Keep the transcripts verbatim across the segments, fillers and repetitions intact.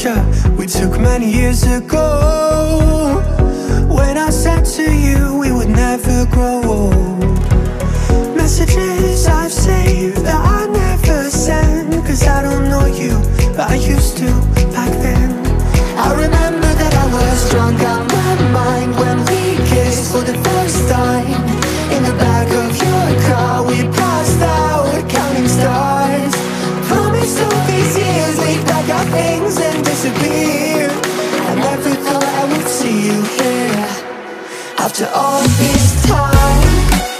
picture we took many years ago, when I said to you we would never grow old. Messages I've saved that I never send, cause I don't know you, but I used to back then. I remember that I was drunk out my mind when we kissed for the first time. In the back of your car we passed out counting stars. Promised all these years we'd pack our things and disappear. I never thought I would see you here after all this time.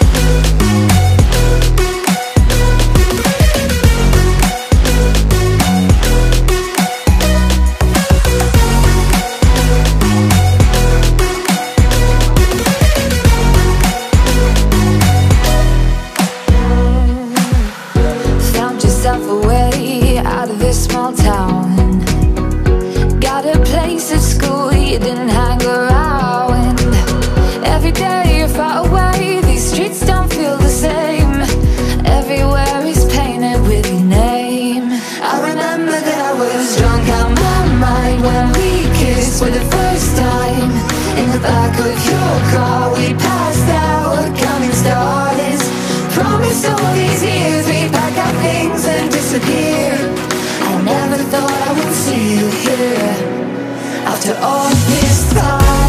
Away out of this small town, got a place at school you didn't hang around. Every day you're far away, these streets don't feel the same. Everywhere is painted with your name. I remember that I was drunk out my mind when we kissed for the first time. In the back of your car we passed out counting stars. Promised all these years we'd pack our things and disappear. I never thought I would see you here after all this time.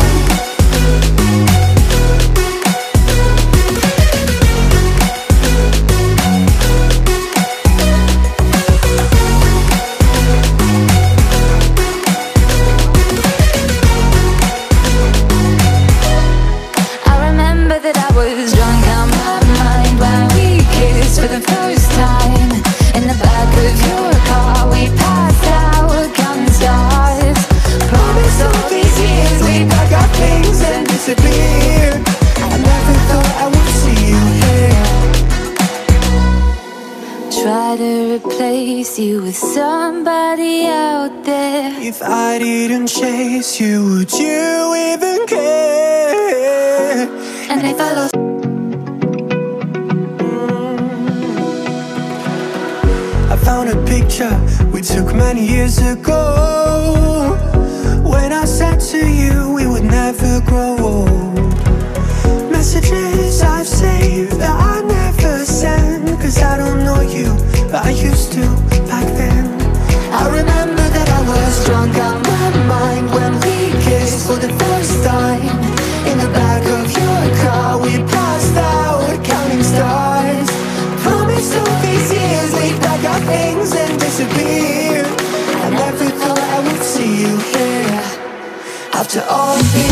I remember that I was drunk out my mind when we kissed for the first time. In the back of your car we passed out counting stars. Promised all these years we'd pack our things and disappear. I never thought I would see you here. Try to replace you with somebody out there. If I didn't chase you, would you even care? And if I lost I found a picture we took many years ago, when I said to you we would never grow old. Messages I've saved that I never send, cause I don't know you, but I used to back then. I remember that I was drunk out my mind when we kissed for the first time. In the back of your car we passed out counting stars. Promised all these years we'd pack our things and disappear. I never thought I would see you here after all these